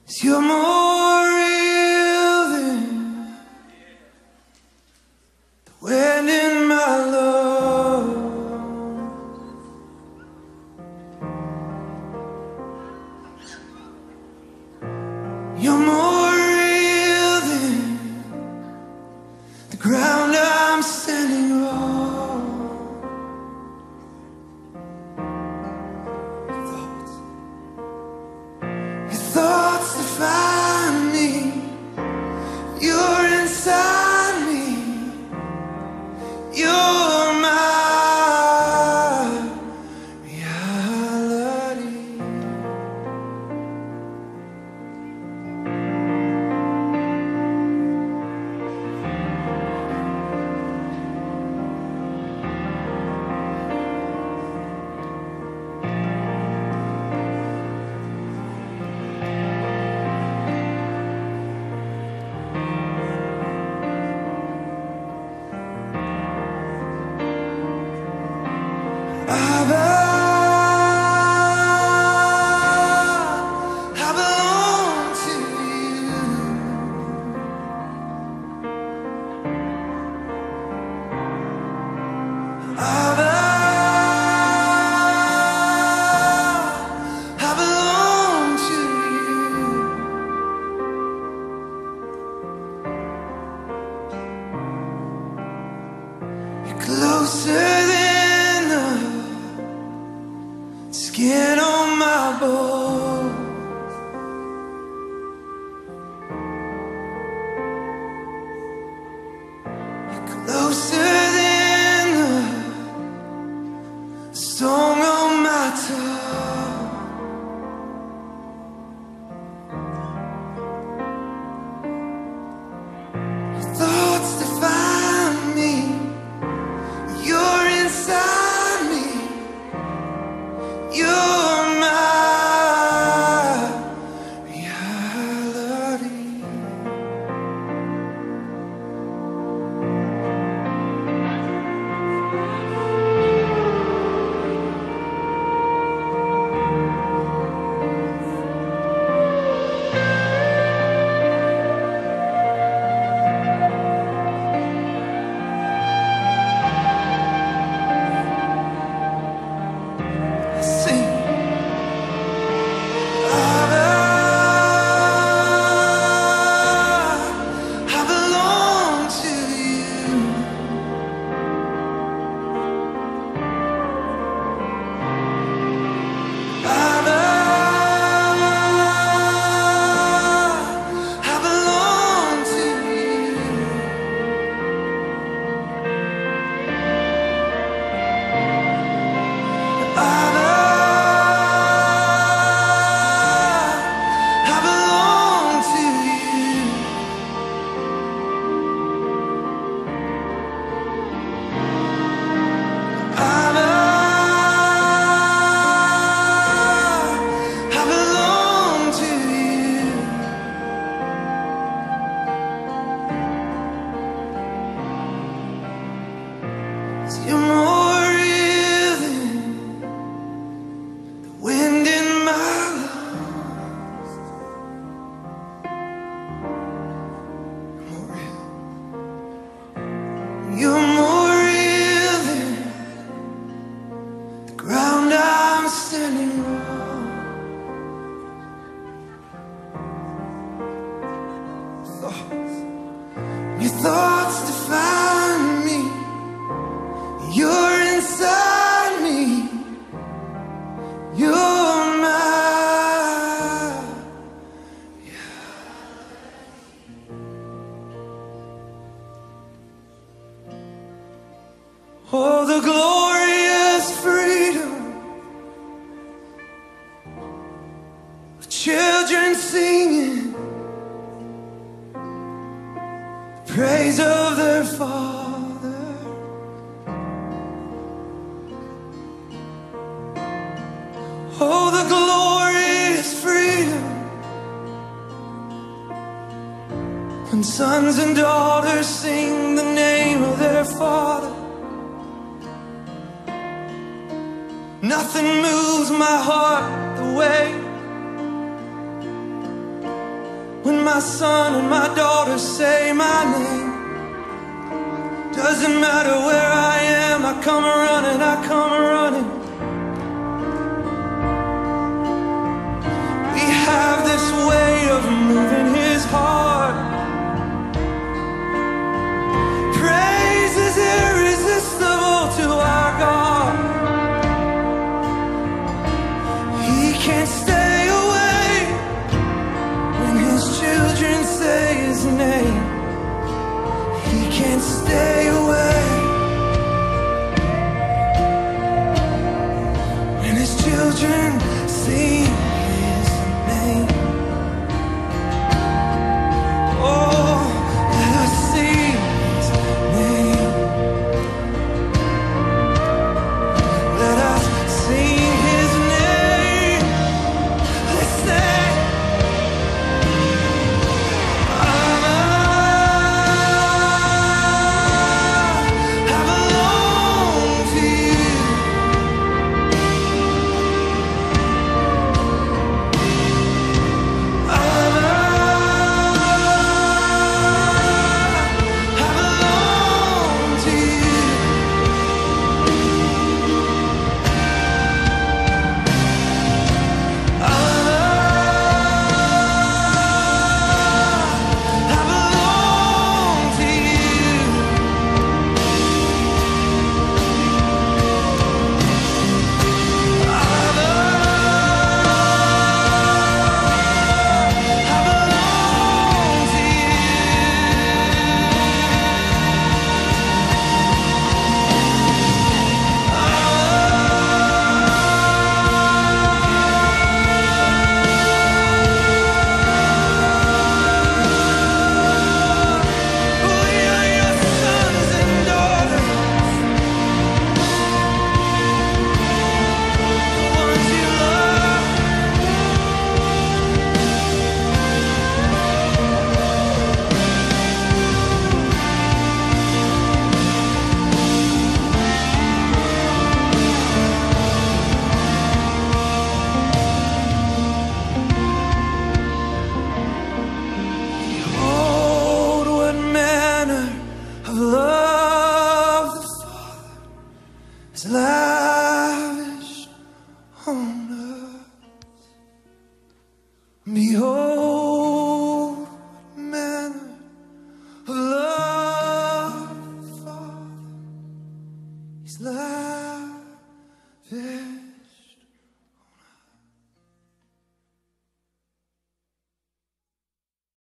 You're more real than the wind in my lungs. You're more real than the ground I'm standing on. Your thoughts define me. You're inside me. You're my reality. I belong to you. I belong to you. You're closer than the skin on my bones. You're closer than the song on my tongue. Your thoughts define me. You're inside me. You're my reality. Sing. I belong to you. I belong to you. I belong to you. I belong to you. 'Cause you're more real than the wind in my lungs. More real. You're more real than the ground I'm standing on. Your thoughts define me. You're inside me. You're my. Oh, the glorious freedom of children singing praise of their Father. Oh, the glorious freedom when sons and daughters sing the name of their Father. Nothing moves my heart the way when my son and my daughter say my name. Doesn't matter where I am, I come running, I come running. We have this way of moving his heart. Praise is irresistible to our God. He can't stay away when his children say his name. He can't stay